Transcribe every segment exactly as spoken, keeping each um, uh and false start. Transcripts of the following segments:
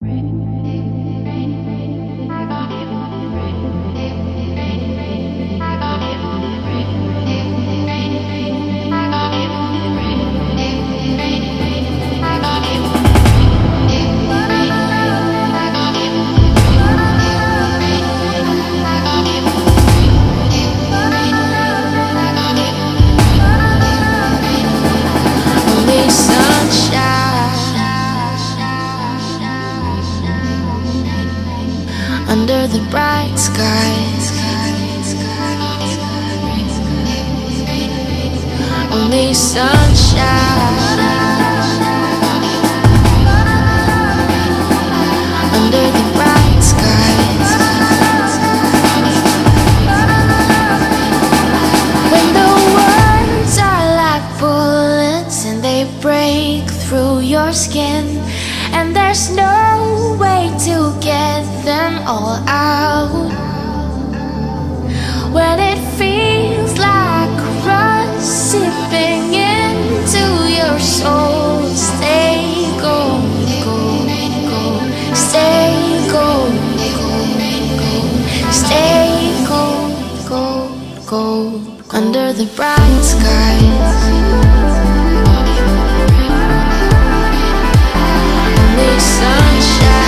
Under the bright skies, only sunshine. Under the bright skies, when the words are like bullets and they break through your skin, and there's no way to get them all out. When it feels like rust sipping into your soul, stay gold, gold, gold, stay gold, gold, gold, stay gold, gold, gold, under the bright skies. Only sunshine.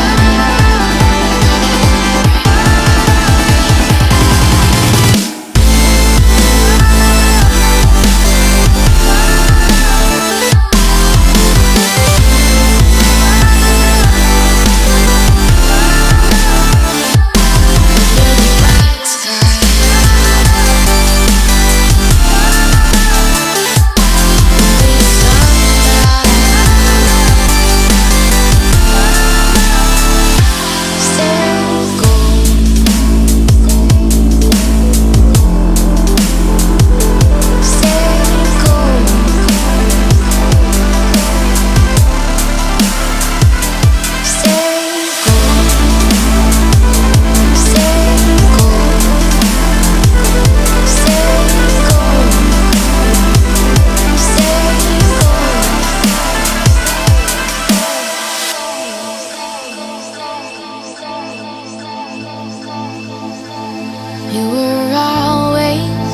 You were always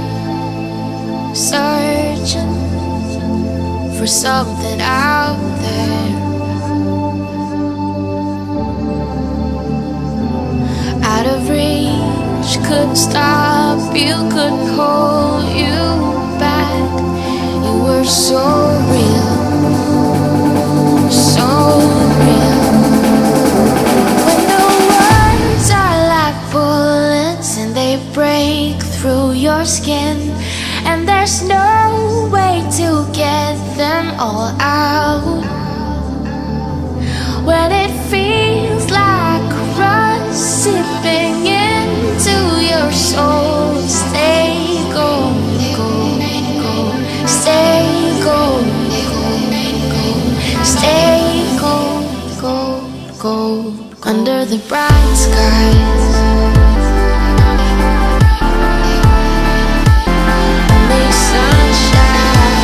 searching for something out there, out of reach, couldn't stop you, couldn't hold you back. You were so real, so real. When the words are like bullets and they break through your skin, and there's no way to get them all out. When it feels like rust sipping into your soul, stay gold, gold, gold, stay gold, gold, gold, stay gold, gold, gold, under the bright skies. Only sunshine.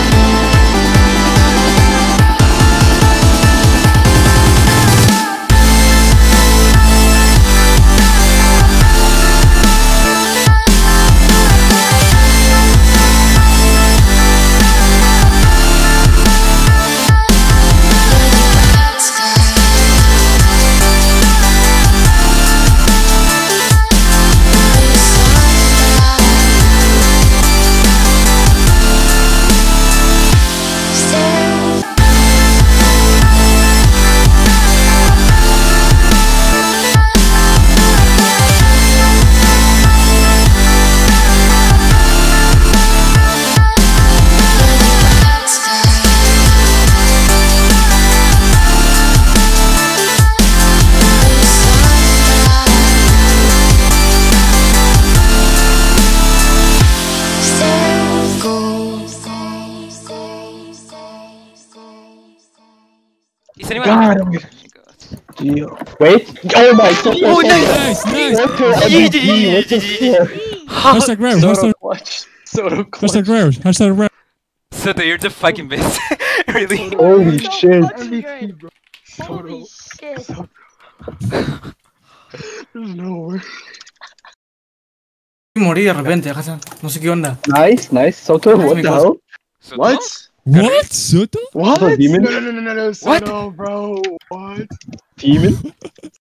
God, oh my god. Wait. Oh my god. Oh, nice, nice. What the fuck? Hashtag rare, hashtag clutch. Soto clutch. Hashtag rare, hashtag rare. Soto, you're the fucking best. Really? Holy shit. Holy shit. There's no way. Morí de repente, Hassan. No sé qué onda. Nice, nice. Soto, what the hell? Soto? What? What? Soto? What? No, Demon? no, no, no, no, no, Soto, bro. What? Demon?